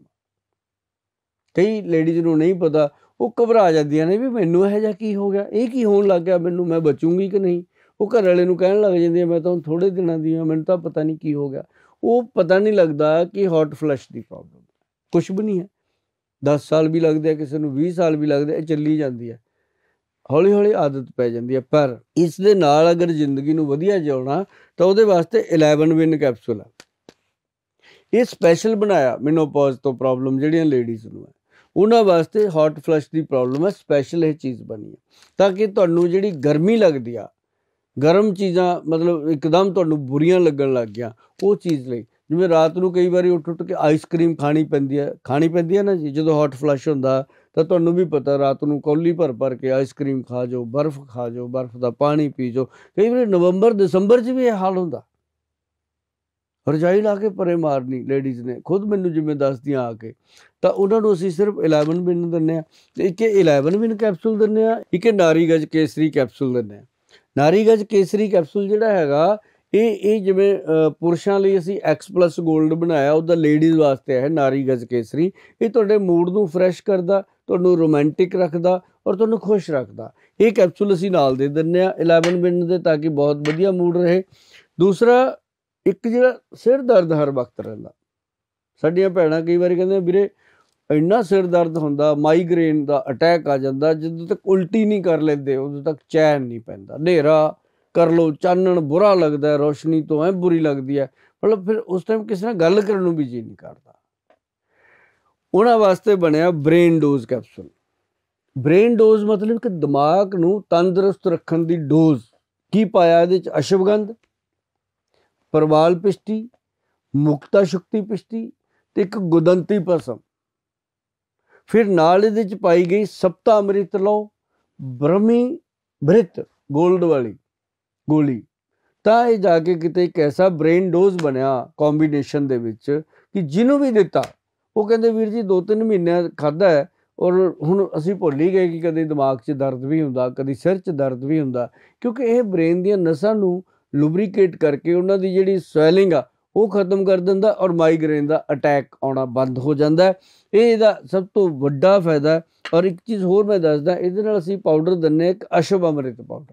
ਕਈ ਲੇਡੀਜ਼ ਨੂੰ ਨਹੀਂ ਪਤਾ, ਉਹ ਘਬਰਾ ਜਾਂਦੀਆਂ ਨੇ ਵੀ ਮੈਨੂੰ ਇਹੋ ਜਿਹਾ ਕੀ ਹੋ ਗਿਆ, ਇਹ ਕੀ ਹੋਣ ਲੱਗ ਗਿਆ ਮੈਨੂੰ, ਮੈਂ ਬਚੂੰਗੀ ਕਿ ਨਹੀਂ। ਉਹ ਘਰ ਵਾਲੇ ਨੂੰ ਕਹਿਣ ਲੱਗ ਜਾਂਦੀ ਹੈ ਮੈਂ ਤਾਂ ਹੁਣ ਥੋੜ੍ਹੇ ਦਿਨਾਂ ਦੀ ਹਾਂ, ਮੈਨੂੰ ਤਾਂ ਪਤਾ ਨਹੀਂ ਕੀ ਹੋ ਗਿਆ। ਉਹ ਪਤਾ ਨਹੀਂ ਲੱਗਦਾ ਕਿ ਹੌਟ ਫਲਸ਼ ਦੀ ਪ੍ਰੋਬਲਮ ਕੁਛ ਵੀ ਨਹੀਂ ਹੈ। ਦਸ ਸਾਲ ਵੀ ਲੱਗਦੇ ਆ, ਕਿਸੇ ਨੂੰ ਵੀਹ ਸਾਲ ਵੀ ਲੱਗਦੇ, ਇਹ ਚੱਲੀ ਜਾਂਦੀ ਹੈ, ਹੌਲੀ ਹੌਲੀ ਆਦਤ ਪੈ ਜਾਂਦੀ ਹੈ। ਪਰ ਇਸ ਦੇ ਨਾਲ ਅਗਰ ਜ਼ਿੰਦਗੀ ਨੂੰ ਵਧੀਆ ਜਿਉਣਾ ਤਾਂ ਉਹਦੇ ਵਾਸਤੇ ਇਲੈਵਨ ਵਿਨ ਕੈਪਸੂਲ ਆ। ਇਹ ਸਪੈਸ਼ਲ ਬਣਾਇਆ ਮੀਨੋਪੌਜ਼ ਤੋਂ ਪ੍ਰੋਬਲਮ ਜਿਹੜੀਆਂ ਲੇਡੀਜ਼ ਨੂੰ ਹੈ ਉਹਨਾਂ ਵਾਸਤੇ, ਹੌਟ ਫਲਸ਼ ਦੀ ਪ੍ਰੋਬਲਮ ਹੈ, ਸਪੈਸ਼ਲ ਇਹ ਚੀਜ਼ ਬਣੀ ਹੈ ਤਾਂ ਕਿ ਤੁਹਾਨੂੰ ਜਿਹੜੀ ਗਰਮੀ ਲੱਗਦੀ ਆ, ਗਰਮ ਚੀਜ਼ਾਂ ਮਤਲਬ ਇੱਕਦਮ ਤੁਹਾਨੂੰ ਬੁਰੀਆਂ ਲੱਗਣ ਲੱਗ ਗਿਆ, ਉਹ ਚੀਜ਼ ਲਈ। ਜਿਵੇਂ ਰਾਤ ਨੂੰ ਕਈ ਵਾਰੀ ਉੱਠ ਉੱਠ ਕੇ ਆਈਸਕ੍ਰੀਮ ਖਾਣੀ ਪੈਂਦੀ ਹੈ ਖਾਣੀ ਪੈਂਦੀ ਹੈ ਨਾ ਜੀ, ਜਦੋਂ ਹੌਟ ਫਲਸ਼ ਹੁੰਦਾ ਤਾਂ ਤੁਹਾਨੂੰ ਵੀ ਪਤਾ ਰਾਤ ਨੂੰ ਕੌਲੀ ਭਰ ਭਰ ਕੇ ਆਈਸਕ੍ਰੀਮ ਖਾ ਜਾਓ, ਬਰਫ਼ ਖਾ ਜਾਓ, ਬਰਫ਼ ਦਾ ਪਾਣੀ ਪੀ ਜਾਓ। ਕਈ ਵਾਰੀ ਨਵੰਬਰ ਦਸੰਬਰ 'ਚ ਵੀ ਇਹ ਹਾਲ ਹੁੰਦਾ, ਰਜਾਈ ਲਾ ਕੇ ਪਰੇ ਮਾਰਨੀ ਲੇਡੀਜ਼ ਨੇ, ਖੁਦ ਮੈਨੂੰ ਜਿਵੇਂ ਦੱਸਦੀਆਂ ਆ ਕੇ। ਤਾਂ ਉਹਨਾਂ ਨੂੰ ਅਸੀਂ ਸਿਰਫ ਇਲੈਵਨ ਵਿਨ ਦਿੰਦੇ ਹਾਂ, ਅਤੇ ਇੱਕ ਇਲੈਵਨ ਵਿਨ ਕੈਪਸੂਲ ਦਿੰਦੇ ਹਾਂ, ਇੱਕ ਨਾਰੀ ਗਜ ਕੇਸਰੀ ਕੈਪਸੂਲ ਦਿੰਦੇ ਹਾਂ। ਨਾਰੀ ਗਜ ਕੇਸਰੀ ਕੈਪਸੂਲ ਜਿਹੜਾ ਹੈਗਾ ਇਹ ਇਹ ਜਿਵੇਂ ਪੁਰਸ਼ਾਂ ਲਈ ਅਸੀਂ ਐਕਸ ਪਲੱਸ ਗੋਲਡ ਬਣਾਇਆ, ਉਹਦਾ ਲੇਡੀਜ਼ ਵਾਸਤੇ ਹੈ ਨਾਰੀ ਗਜ ਕੇਸਰੀ। ਇਹ ਤੁਹਾਡੇ ਮੂਡ ਨੂੰ ਫਰੈਸ਼ ਕਰਦਾ, ਤੁਹਾਨੂੰ ਰੋਮਾਂਟਿਕ ਰੱਖਦਾ ਔਰ ਤੁਹਾਨੂੰ ਖੁਸ਼ ਰੱਖਦਾ। ਇਹ ਕੈਪਸੂਲ ਅਸੀਂ ਨਾਲ ਦੇ ਦਿੰਦੇ ਹਾਂ ਇਲੈਵਨ ਵਿਨ ਦੇ, ਤਾਂ ਕਿ ਬਹੁਤ ਵਧੀਆ ਮੂਡ ਰਹੇ। ਦੂਸਰਾ, ਇੱਕ ਜਿਹੜਾ ਸਿਰ ਦਰਦ ਹਰ ਵਕਤ ਰਹਿੰਦਾ, ਸਾਡੀਆਂ ਭੈਣਾਂ ਕਈ ਵਾਰੀ ਕਹਿੰਦੇ ਵੀਰੇ ਇੰਨਾ ਸਿਰ ਦਰਦ ਹੁੰਦਾ, ਮਾਈਗ੍ਰੇਨ ਦਾ ਅਟੈਕ ਆ ਜਾਂਦਾ, ਜਦੋਂ ਤੱਕ ਉਲਟੀ ਨਹੀਂ ਕਰ ਲੈਂਦੇ ਉਦੋਂ ਤੱਕ ਚੈਨ ਨਹੀਂ ਪੈਂਦਾ, ਹਨੇਰਾ ਕਰ ਲਓ, ਚਾਨਣ ਬੁਰਾ ਲੱਗਦਾ, ਰੋਸ਼ਨੀ ਤੋਂ ਐ ਬੁਰੀ ਲੱਗਦੀ ਹੈ, ਮਤਲਬ ਫਿਰ ਉਸ ਟਾਈਮ ਕਿਸੇ ਨਾਲ ਗੱਲ ਕਰਨ ਨੂੰ ਵੀ ਜੀਅ ਨਹੀਂ ਕਰਦਾ। ਉਹਨਾਂ ਵਾਸਤੇ ਬਣਿਆ brain dose capsule. Brain dose ਮਤਲਬ ਕਿ ਦਿਮਾਗ ਨੂੰ ਤੰਦਰੁਸਤ ਰੱਖਣ ਦੀ ਡੋਜ਼। ਕੀ ਪਾਇਆ ਇਹਦੇ 'ਚ? ਅਸ਼ਵਗੰਧ, ਪਰਵਾਲ ਪਿਸ਼ਟੀ, ਮੁਕਤਾ ਸ਼ੁਕਤੀ ਪਿਸ਼ਟੀ ਅਤੇ ਇੱਕ ਗੁਦੰਤੀ ਭਸਮ। ਫਿਰ ਨਾਲ ਇਹਦੇ 'ਚ ਪਾਈ ਗਈ ਸਪਤਾ ਅੰਮ੍ਰਿਤ ਲਓ, ਬ੍ਰਹਮੀ ਬ੍ਰਿਤ ਗੋਲਡ ਵਾਲੀ ਗੋਲੀ। ਤਾਂ ਇਹ ਜਾ ਕੇ ਕਿਤੇ ਇੱਕ ਐਸਾ ਬ੍ਰੇਨ ਡੋਜ਼ ਬਣਿਆ ਕੋਂਬੀਨੇਸ਼ਨ ਦੇ ਵਿੱਚ ਕਿ ਜਿਹਨੂੰ ਵੀ ਦਿੱਤਾ ਉਹ ਕਹਿੰਦੇ ਵੀਰ ਜੀ ਦੋ ਤਿੰਨ ਮਹੀਨਿਆਂ ਖਾਧਾ ਹੈ ਔਰ ਹੁਣ ਅਸੀਂ ਭੁੱਲ ਹੀ ਗਏ ਕਿ ਕਦੇ ਦਿਮਾਗ 'ਚ ਦਰਦ ਵੀ ਹੁੰਦਾ, ਕਦੀ ਸਿਰ 'ਚ ਦਰਦ ਵੀ ਹੁੰਦਾ, ਕਿਉਂਕਿ ਇਹ ਬ੍ਰੇਨ ਦੀਆਂ ਨਸਾਂ ਨੂੰ ਲੁਬਰੀਕੇਟ ਕਰਕੇ ਉਹਨਾਂ ਦੀ ਜਿਹੜੀ ਸਵੈਲਿੰਗ ਆ ਉਹ ਖਤਮ ਕਰ ਦਿੰਦਾ ਔਰ ਮਾਈਗ੍ਰੇਨ ਦਾ ਅਟੈਕ ਆਉਣਾ ਬੰਦ ਹੋ ਜਾਂਦਾ। ਇਹ ਇਹਦਾ ਸਭ ਤੋਂ ਵੱਡਾ ਫਾਇਦਾ। ਔਰ ਇੱਕ ਚੀਜ਼ ਹੋਰ ਮੈਂ ਦੱਸਦਾ, ਇਹਦੇ ਨਾਲ ਅਸੀਂ ਪਾਊਡਰ ਦਿੰਦੇ ਇੱਕ ਅਸ਼ਵ ਅੰਮ੍ਰਿਤ ਪਾਊਡਰ।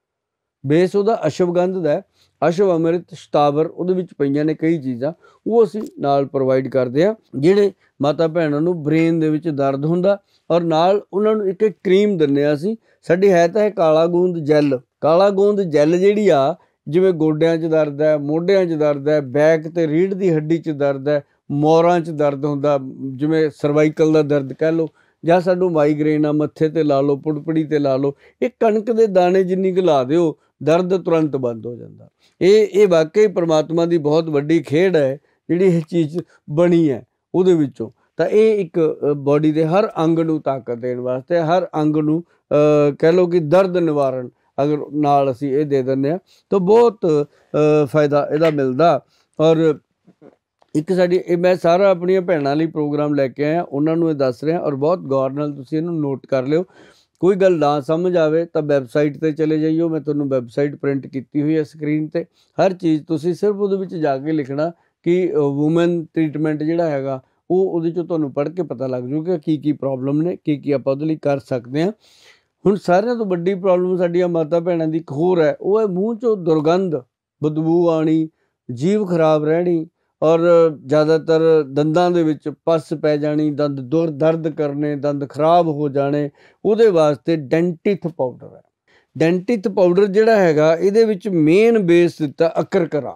ਬੇਸ ਉਹਦਾ ਅਸ਼ਵਗੰਧ ਦਾ, ਅਸ਼ਵ ਅੰਮ੍ਰਿਤ, ਸ਼ਤਾਵਰ, ਉਹਦੇ ਵਿੱਚ ਪਈਆਂ ਨੇ ਕਈ ਚੀਜ਼ਾਂ, ਉਹ ਅਸੀਂ ਨਾਲ ਪ੍ਰੋਵਾਈਡ ਕਰਦੇ ਹਾਂ ਜਿਹੜੇ ਮਾਤਾ ਭੈਣਾਂ ਨੂੰ ਬ੍ਰੇਨ ਦੇ ਵਿੱਚ ਦਰਦ ਹੁੰਦਾ। ਔਰ ਨਾਲ ਉਹਨਾਂ ਨੂੰ ਇੱਕ ਇੱਕ ਕਰੀਮ ਦਿੰਦੇ ਹਾਂ ਅਸੀਂ, ਸਾਡੀ ਹੈ ਤਾਂ ਹੈ ਕਾਲਾ ਗੂੰਦ ਜੈਲ। ਕਾਲਾ ਗੂੰਦ ਜੈਲ ਜਿਹੜੀ ਆ, ਜਿਵੇਂ ਗੋਡਿਆਂ 'ਚ ਦਰਦ ਹੈ, ਮੋਢਿਆਂ 'ਚ ਦਰਦ ਹੈ, ਬੈਕ ਅਤੇ ਰੀੜ੍ਹ ਦੀ ਹੱਡੀ 'ਚ ਦਰਦ ਹੈ, ਮੋਰਾਂ 'ਚ ਦਰਦ ਹੁੰਦਾ, ਜਿਵੇਂ ਸਰਵਾਈਕਲ ਦਾ ਦਰਦ ਕਹਿ ਲਓ, ਜਾਂ ਸਾਨੂੰ ਮਾਈਗ੍ਰੇਨ ਆ, ਮੱਥੇ 'ਤੇ ਲਾ ਲਓ, ਪੁੜਪੜੀ 'ਤੇ ਲਾ ਲਓ, ਇਹ ਕਣਕ ਦੇ ਦਾਣੇ ਜਿੰਨੀ ਕੁ ਲਾ ਦਿਓ, ਦਰਦ ਤੁਰੰਤ ਬੰਦ ਹੋ ਜਾਂਦਾ। ਇਹ ਇਹ ਵਾਕਈ ਪਰਮਾਤਮਾ ਦੀ ਬਹੁਤ ਵੱਡੀ ਖੇਡ ਹੈ ਜਿਹੜੀ ਇਹ ਚੀਜ਼ ਬਣੀ ਹੈ ਉਹਦੇ ਵਿੱਚੋਂ। ਤਾਂ ਇਹ ਇੱਕ ਬੋਡੀ ਦੇ ਹਰ ਅੰਗ ਨੂੰ ਤਾਕਤ ਦੇਣ ਵਾਸਤੇ, ਹਰ ਅੰਗ ਨੂੰ ਕਹਿ ਲਓ ਕਿ ਦਰਦ ਨਿਵਾਰਨ ਅਗਰ ਨਾਲ ਅਸੀਂ ਇਹ ਦੇ ਦਿੰਦੇ ਹਾਂ ਤਾਂ ਬਹੁਤ ਫਾਇਦਾ ਇਹਦਾ ਮਿਲਦਾ। ਔਰ ਇੱਕ ਸਾਡੀ ਇਹ ਮੈਂ ਸਾਰਾ ਆਪਣੀਆਂ ਭੈਣਾਂ ਲਈ ਪ੍ਰੋਗਰਾਮ ਲੈ ਕੇ ਆਇਆ, ਉਹਨਾਂ ਨੂੰ ਇਹ ਦੱਸ ਰਿਹਾ ਔਰ ਬਹੁਤ ਗੌਰ ਨਾਲ ਤੁਸੀਂ ਇਹਨੂੰ ਨੋਟ ਕਰ ਲਿਓ। ਕੋਈ ਗੱਲ ਨਾ ਸਮਝ ਆਵੇ ਤਾਂ ਵੈਬਸਾਈਟ 'ਤੇ ਚਲੇ ਜਾਈਓ, ਮੈਂ ਤੁਹਾਨੂੰ ਵੈਬਸਾਈਟ ਪ੍ਰਿੰਟ ਕੀਤੀ ਹੋਈ ਹੈ ਸਕਰੀਨ 'ਤੇ। ਹਰ ਚੀਜ਼ ਤੁਸੀਂ ਸਿਰਫ ਉਹਦੇ ਵਿੱਚ ਜਾ ਕੇ ਲਿਖਣਾ ਕਿ ਵੂਮਨ ਟਰੀਟਮੈਂਟ ਜਿਹੜਾ ਹੈਗਾ ਉਹ ਉਹਦੇ 'ਚੋਂ ਤੁਹਾਨੂੰ ਪੜ੍ਹ ਕੇ ਪਤਾ ਲੱਗ ਜੂਗਾ ਕੀ ਕੀ ਪ੍ਰੋਬਲਮ ਨੇ, ਕੀ ਕੀ ਆਪਾਂ ਉਹਦੇ ਲਈ ਕਰ ਸਕਦੇ ਹਾਂ। ਹੁਣ ਸਾਰਿਆਂ ਤੋਂ ਵੱਡੀ ਪ੍ਰੋਬਲਮ ਸਾਡੀਆਂ ਮਾਤਾ ਭੈਣਾਂ ਦੀ ਇੱਕ ਹੋਰ ਹੈ, ਉਹ ਹੈ ਮੂੰਹ 'ਚੋਂ ਦੁਰਗੰਧ, ਬਦਬੂ ਆਉਣੀ, ਜੀਭ ਖਰਾਬ ਰਹਿਣੀ ਔਰ ਜ਼ਿਆਦਾਤਰ ਦੰਦਾਂ ਦੇ ਵਿੱਚ ਪਸ ਪੈ ਜਾਣੀ, ਦੰਦ ਦੁਰ ਦਰਦ ਕਰਨੇ, ਦੰਦ ਖਰਾਬ ਹੋ ਜਾਣੇ। ਉਹਦੇ ਵਾਸਤੇ ਡੈਂਟਿਥ ਪਾਊਡਰ ਹੈ। ਡੈਂਟਿਥ ਪਾਊਡਰ ਜਿਹੜਾ ਹੈਗਾ ਇਹਦੇ ਵਿੱਚ ਮੇਨ ਬੇਸ ਦਿੱਤਾ ਅਕਰਕਰਾ।